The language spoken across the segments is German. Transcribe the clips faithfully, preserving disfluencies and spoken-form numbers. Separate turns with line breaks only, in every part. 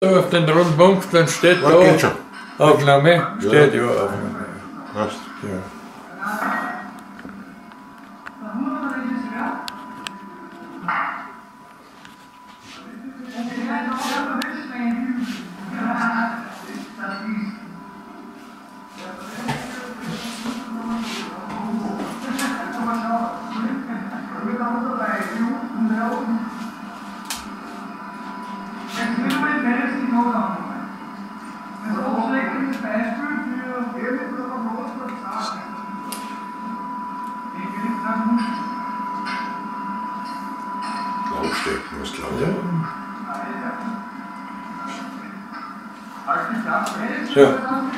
Auf den roten Punkt, dann steht
Was
da
geht schon?
Aufnahme, steht ja,
Ja.
Aufnahme.
Passt.
Ja.
Aufstecken, was glaubt ihr?
So.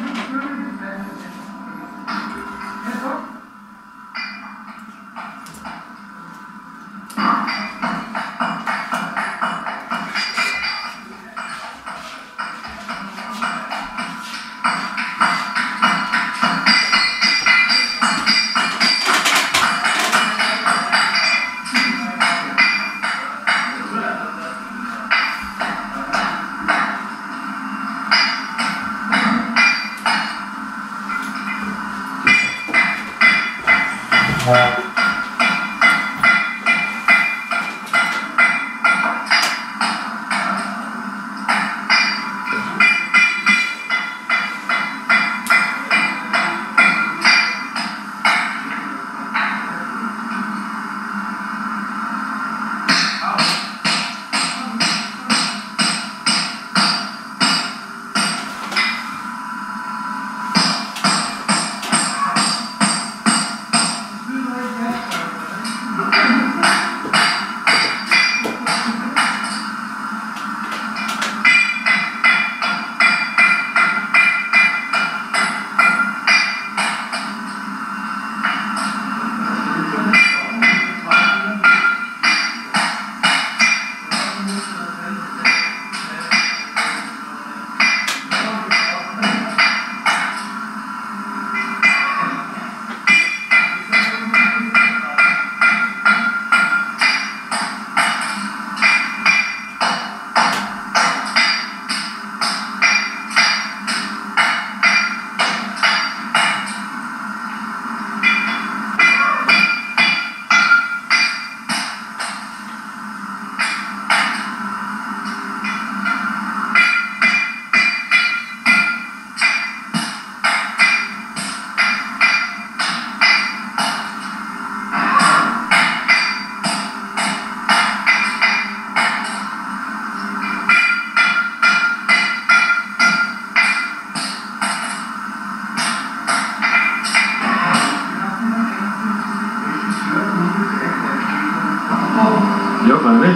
Ja, freilich.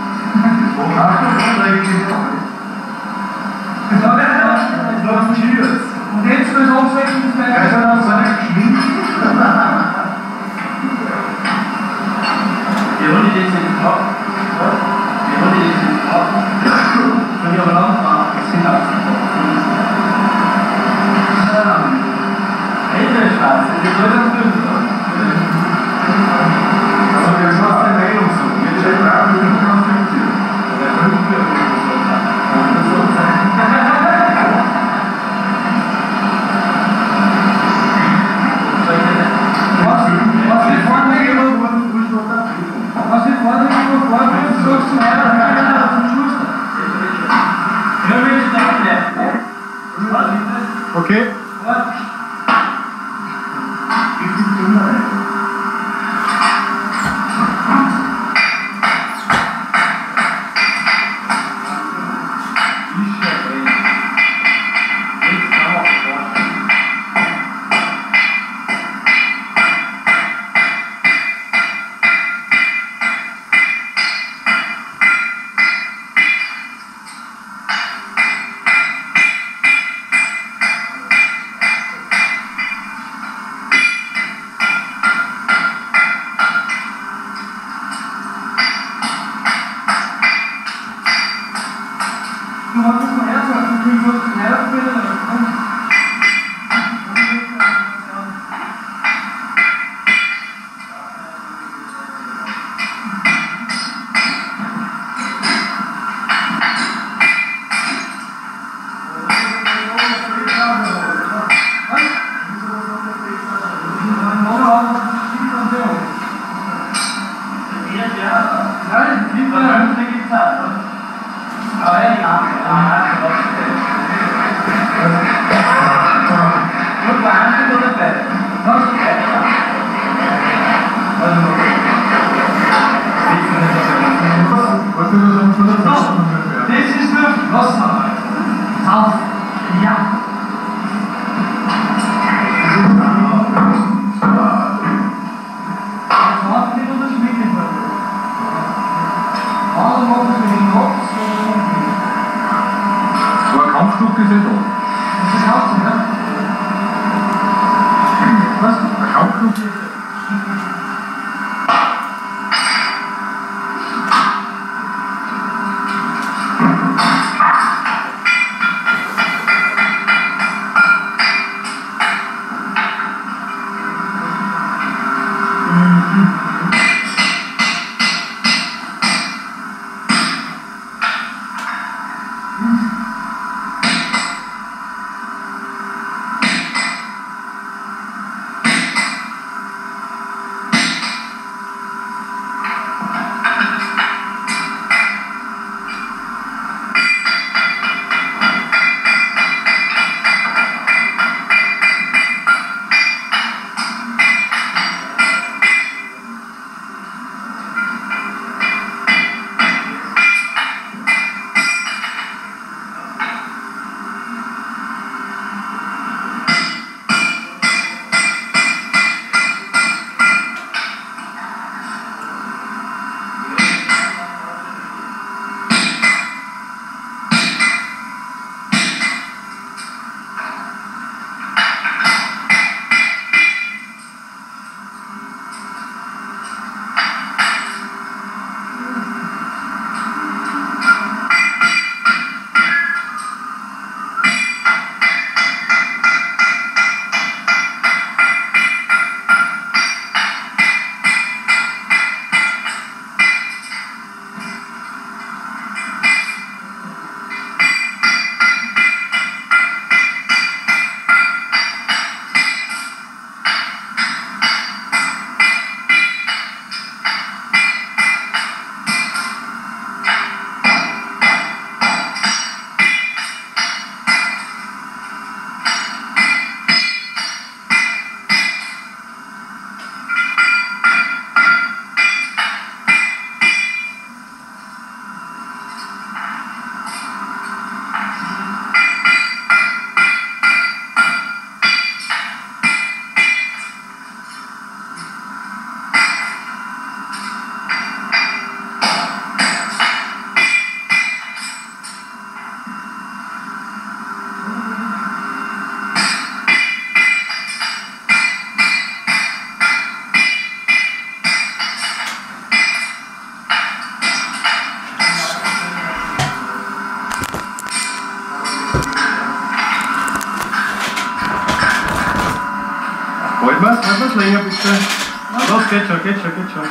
Und jetzt wird es aufwecken, das wäre ja dann so eine Schwing.
Wir wollen die jetzt nicht haben. Wir wollen die jetzt nicht haben. Wenn wir aber lang machen, das sind auch Ältere Straße, die soll das fünf sein.
Also, jetzt machst du eine Meldung so. Jetzt steht da, wir sind auf fünfzig. Der fünf wird das soll sein. Was wir vorne immer was wir vorne immer vorne sagst du weiter, nein, zum Schluss.
Ja, will ich sagen, ne?
Okay.
Ja.
Etwas, etwas länger bitte. Los, geht schon, geht schon, geht schon.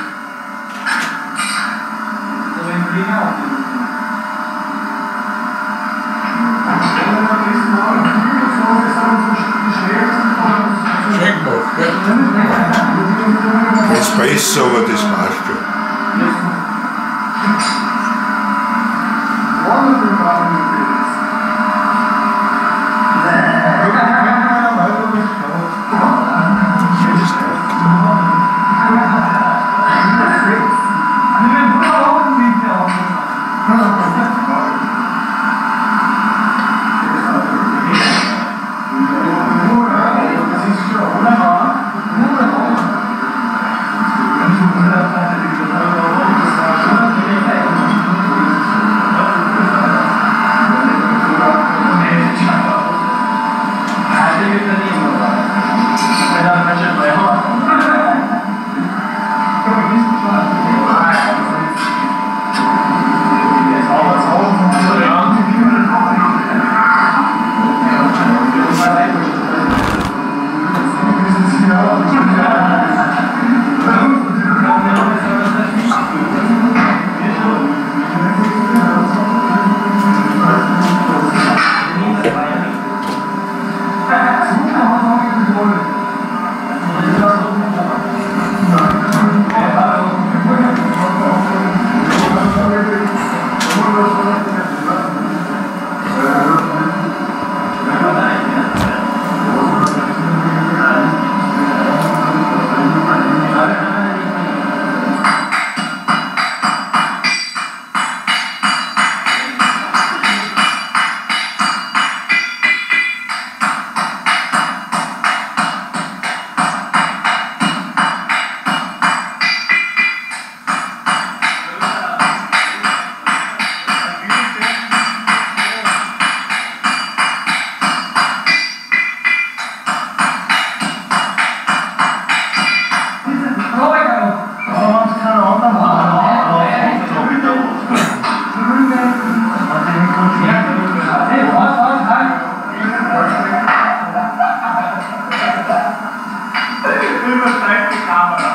Schenkbuch, ja.
Jetzt besser, aber das passt schon.
Thank you. Kamera.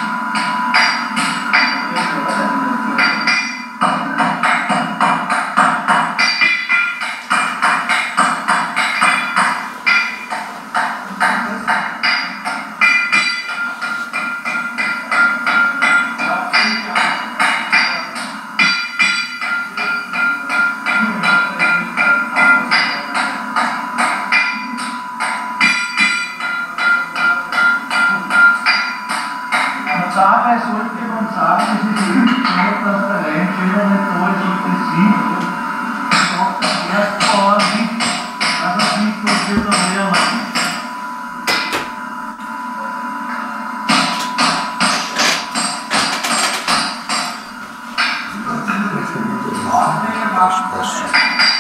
Dabei sollte man sagen, es ist nicht so, dass der Rheinschöner nicht da ist und das sieht. Sagt der Erstbauer nicht, dass er sieht, was wir da lernen.
Das passt schon.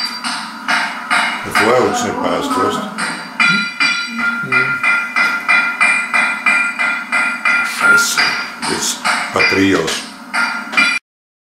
Davor hat es nicht passt, weißt du? Scheiße, jetzt Batterie aus.